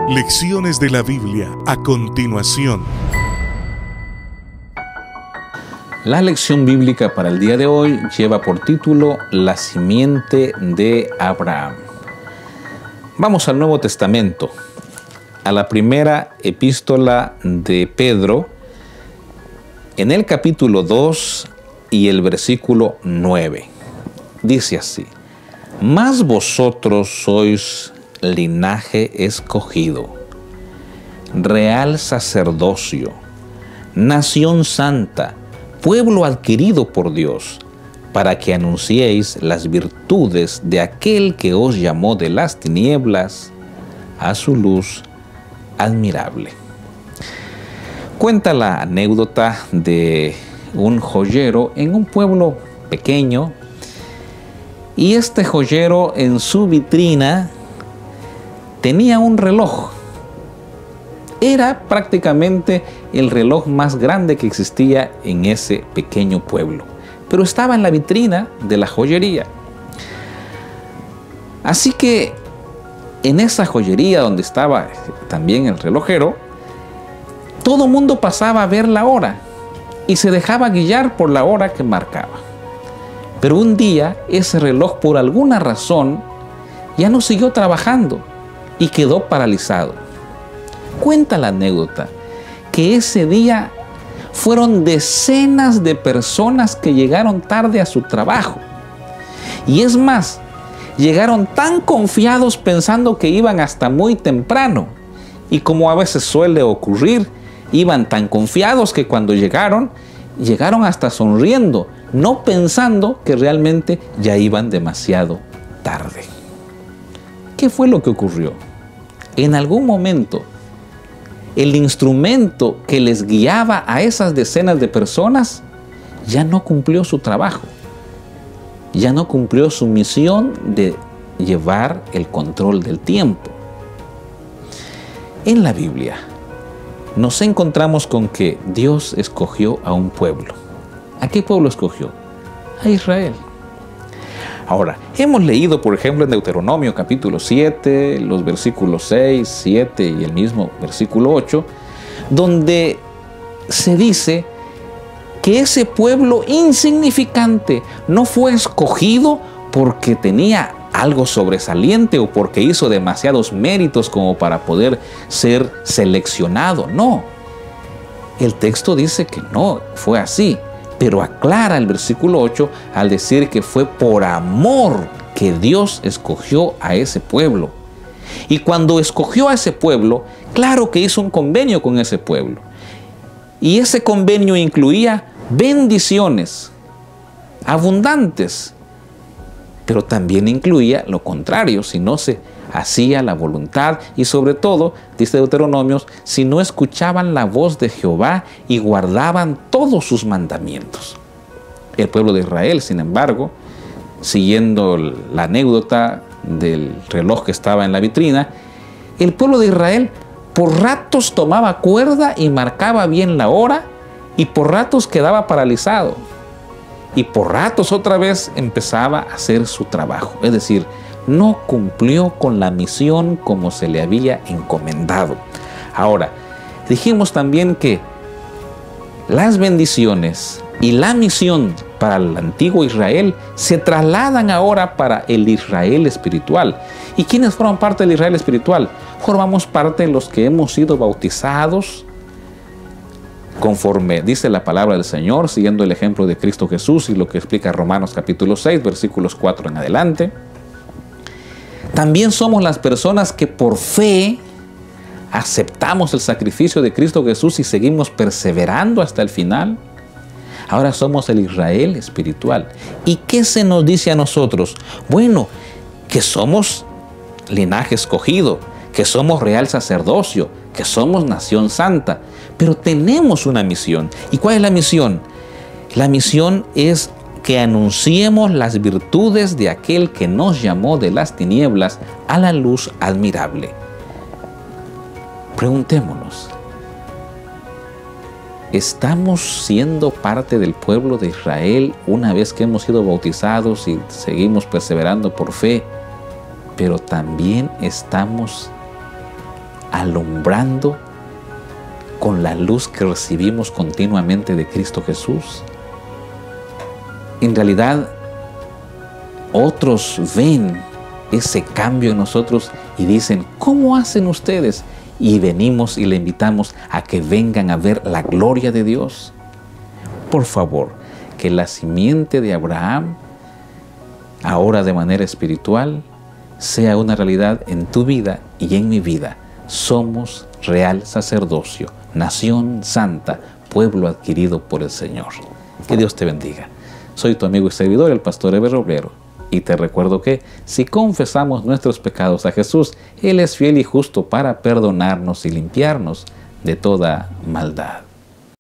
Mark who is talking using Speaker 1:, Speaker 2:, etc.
Speaker 1: Lecciones de la Biblia a continuación.
Speaker 2: La lección bíblica para el día de hoy lleva por título La simiente de Abraham. Vamos al Nuevo Testamento, a la primera epístola de Pedro, en el capítulo 2 y el versículo 9. Dice así: Mas vosotros sois linaje escogido, real sacerdocio, nación santa, pueblo adquirido por Dios, para que anunciéis las virtudes de aquel que os llamó de las tinieblas a su luz admirable. Cuenta la anécdota de un joyero en un pueblo pequeño, y este joyero en su vitrina tenía un reloj. Era prácticamente el reloj más grande que existía en ese pequeño pueblo, pero estaba en la vitrina de la joyería. Así que en esa joyería donde estaba también el relojero, todo el mundo pasaba a ver la hora y se dejaba guiar por la hora que marcaba. Pero un día ese reloj, por alguna razón, ya no siguió trabajando y quedó paralizado. Cuenta la anécdota que ese día fueron decenas de personas que llegaron tarde a su trabajo. Y es más, llegaron tan confiados pensando que iban hasta muy temprano. Y como a veces suele ocurrir, iban tan confiados que cuando llegaron hasta sonriendo, no pensando que realmente ya iban demasiado tarde. ¿Qué fue lo que ocurrió? En algún momento, el instrumento que les guiaba a esas decenas de personas ya no cumplió su trabajo, ya no cumplió su misión de llevar el control del tiempo. En la Biblia nos encontramos con que Dios escogió a un pueblo. ¿A qué pueblo escogió? A Israel. Ahora, hemos leído, por ejemplo, en Deuteronomio capítulo 7, los versículos 6, 7 y el mismo versículo 8, donde se dice que ese pueblo insignificante no fue escogido porque tenía algo sobresaliente o porque hizo demasiados méritos como para poder ser seleccionado. No, el texto dice que no fue así. Pero aclara el versículo 8 al decir que fue por amor que Dios escogió a ese pueblo. Y cuando escogió a ese pueblo, claro que hizo un convenio con ese pueblo. Y ese convenio incluía bendiciones abundantes, pero también incluía lo contrario, si no se hacía la voluntad, y sobre todo, dice Deuteronomios, si no escuchaban la voz de Jehová y guardaban todos sus mandamientos. El pueblo de Israel, sin embargo, siguiendo la anécdota del reloj que estaba en la vitrina, el pueblo de Israel por ratos tomaba cuerda y marcaba bien la hora, y por ratos quedaba paralizado, y por ratos otra vez empezaba a hacer su trabajo. Es decir, no cumplió con la misión como se le había encomendado. Ahora, dijimos también que las bendiciones y la misión para el antiguo Israel se trasladan ahora para el Israel espiritual. ¿Y quiénes forman parte del Israel espiritual? Formamos parte de los que hemos sido bautizados conforme dice la palabra del Señor, siguiendo el ejemplo de Cristo Jesús y lo que explica Romanos capítulo 6, versículos 4 en adelante. También somos las personas que por fe aceptamos el sacrificio de Cristo Jesús y seguimos perseverando hasta el final. Ahora somos el Israel espiritual. ¿Y qué se nos dice a nosotros? Bueno, que somos linaje escogido, que somos real sacerdocio, que somos nación santa, pero tenemos una misión. ¿Y cuál es la misión? La misión es que anunciemos las virtudes de aquel que nos llamó de las tinieblas a la luz admirable. Preguntémonos, ¿estamos siendo parte del pueblo de Israel una vez que hemos sido bautizados y seguimos perseverando por fe? Pero también estamos alumbrando con la luz que recibimos continuamente de Cristo Jesús? En realidad, otros ven ese cambio en nosotros y dicen, ¿cómo hacen ustedes? Y venimos y le invitamos a que vengan a ver la gloria de Dios. Por favor, que la simiente de Abraham, ahora de manera espiritual, sea una realidad en tu vida y en mi vida. Somos real sacerdocio, nación santa, pueblo adquirido por el Señor. Que Dios te bendiga. Soy tu amigo y servidor, el pastor Eber Roblero. Y te recuerdo que si confesamos nuestros pecados a Jesús, Él es fiel y justo para perdonarnos y limpiarnos de toda maldad.